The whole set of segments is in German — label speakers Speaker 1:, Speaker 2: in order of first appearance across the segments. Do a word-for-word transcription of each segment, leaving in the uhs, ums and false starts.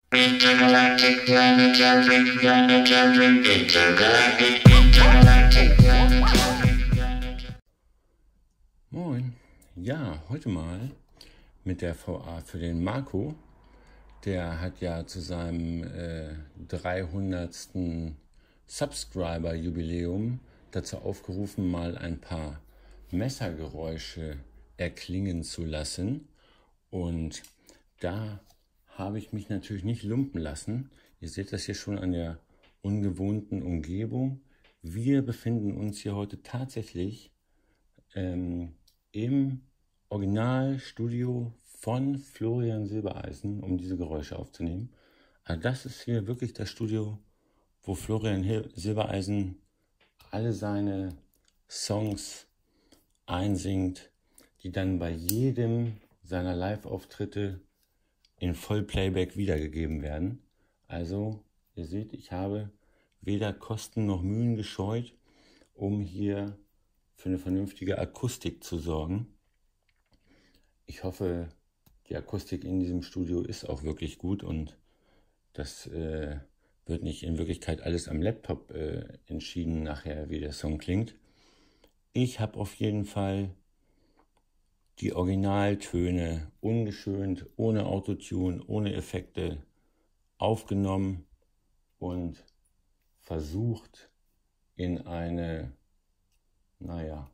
Speaker 1: Moin, ja, heute mal mit der V A für den Marco. Der hat ja zu seinem äh, dreihundertsten Subscriber-Jubiläum dazu aufgerufen, mal ein paar Messergeräusche erklingen zu lassen. Und da habe ich mich natürlich nicht lumpen lassen. Ihr seht das hier schon an der ungewohnten Umgebung. Wir befinden uns hier heute tatsächlich ähm, im Originalstudio von Florian Silbereisen, um diese Geräusche aufzunehmen. Also das ist hier wirklich das Studio, wo Florian Silbereisen alle seine Songs einsingt, die dann bei jedem seiner Live-Auftritte in Vollplayback wiedergegeben werden. Also, ihr seht, ich habe weder Kosten noch Mühen gescheut, um hier für eine vernünftige Akustik zu sorgen. Ich hoffe, die Akustik in diesem Studio ist auch wirklich gut und das äh, wird nicht in Wirklichkeit alles am Laptop äh, entschieden nachher, wie der Song klingt. Ich habe auf jeden Fall die Originaltöne ungeschönt, ohne Autotune, ohne Effekte aufgenommen und versucht in eine, naja,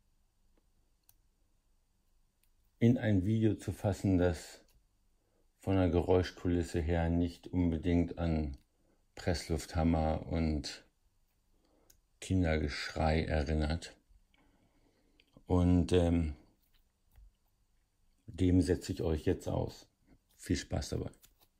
Speaker 1: in ein Video zu fassen, das von der Geräuschkulisse her nicht unbedingt an Presslufthammer und Kindergeschrei erinnert. Und ähm, dem setze ich euch jetzt aus. Viel Spaß dabei.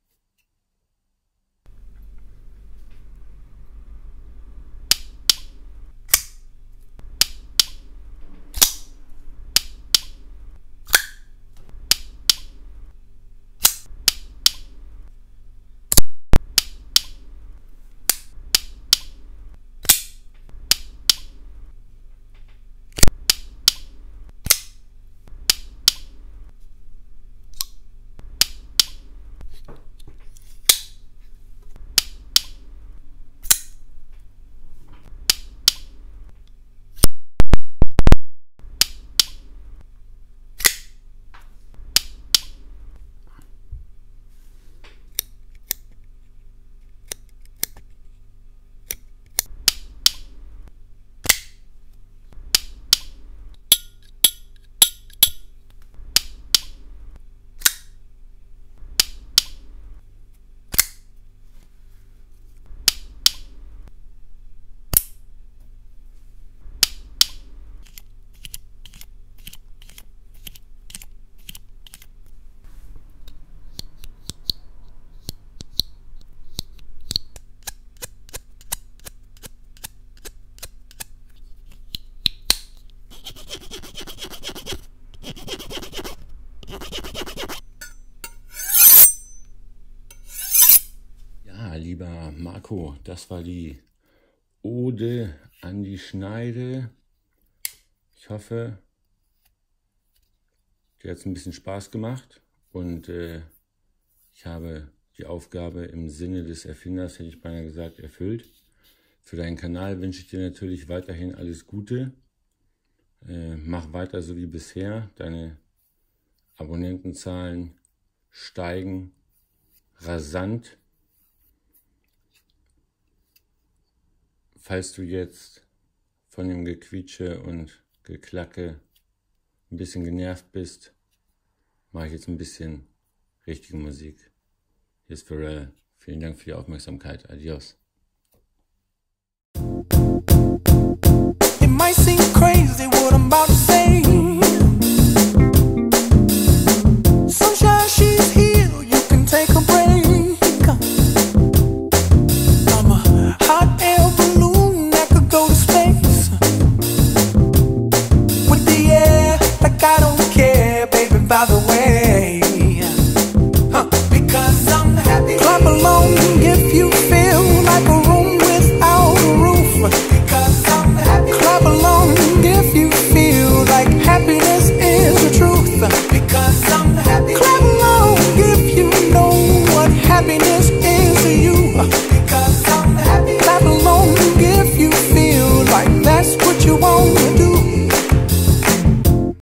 Speaker 1: Lieber Marco, das war die Ode an die Schneide. Ich hoffe, dir hat es ein bisschen Spaß gemacht und äh, ich habe die Aufgabe im Sinne des Erfinders, hätte ich beinahe gesagt, erfüllt. Für deinen Kanal wünsche ich dir natürlich weiterhin alles Gute. Äh, mach weiter so wie bisher. Deine Abonnentenzahlen steigen rasant. Falls du jetzt von dem Gequietsche und Geklacke ein bisschen genervt bist, mache ich jetzt ein bisschen richtige Musik. Hier ist Pharrell. Vielen Dank für die Aufmerksamkeit. Adios.
Speaker 2: It might seem crazy what I'm about to say. Sunshine, she's here. You can take a break. I'm a hot air balloon that could go to space with the air like I don't care, baby. By the way, huh. Because I'm happy. Clap along if you feel like a room without a roof. Because I'm happy. Clap along if you feel like happiness is the truth. Because I'm happy. Clap along if you know what Because I'm happy. Clap along if you feel like that's what you want.